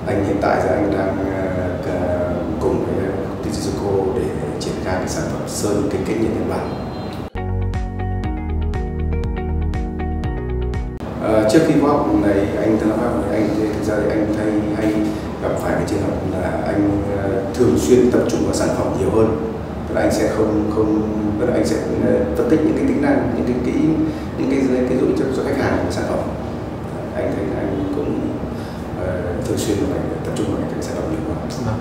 Anh hiện tại thì anh đang cùng với công ty Zuzuko để triển khai cái sản phẩm sơn kính cách nhiệt Nhật Bản. Trước khi khóa học này anh thì thực ra thì anh hay gặp phải cái trường hợp là anh thường xuyên tập trung vào sản phẩm nhiều hơn. Tức là anh sẽ anh sẽ phân tích những cái tính năng, những cái dụ cho khách hàng của sản phẩm. Anh thấy anh cũng thường xuyên phải tập trung vào cái sản phẩm nhiều hơn.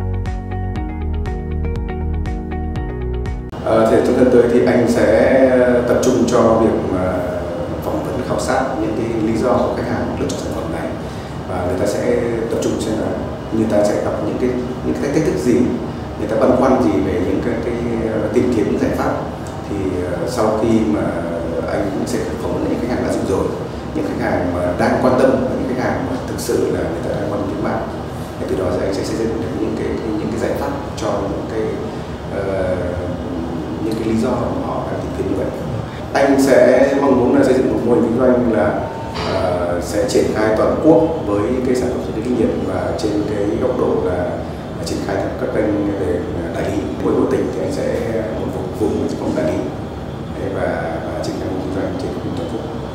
Thì trong thời gian tới thì anh sẽ tập trung cho việc phỏng vấn khảo sát những cái lý do của khách hàng lựa chọn sản phẩm này, và người ta sẽ tập trung xem là người ta sẽ gặp những cái thách thức gì, người ta băn khoăn gì về những cái tìm kiếm những giải pháp. Thì sau khi mà anh cũng sẽ phỏng vấn những khách hàng đã dùng rồi, những khách hàng mà đang quan tâm, và những khách hàng mà thực sự là người ta đang quan tâm đến bạn, thì từ đó anh sẽ xây dựng được những cái giải pháp cho những cái lý do mà họ đang tìm kiếm như vậy. Anh sẽ mong muốn là xây dựng một mô hình kinh doanh là sẽ triển khai toàn quốc với cái sản phẩm sơn kinh nhiệt, và trên cái góc độ là triển khai các kênh về đại lý. Mỗi một tỉnh thì anh sẽ một vùng có một đại lý và triển khai kinh doanh trên toàn quốc.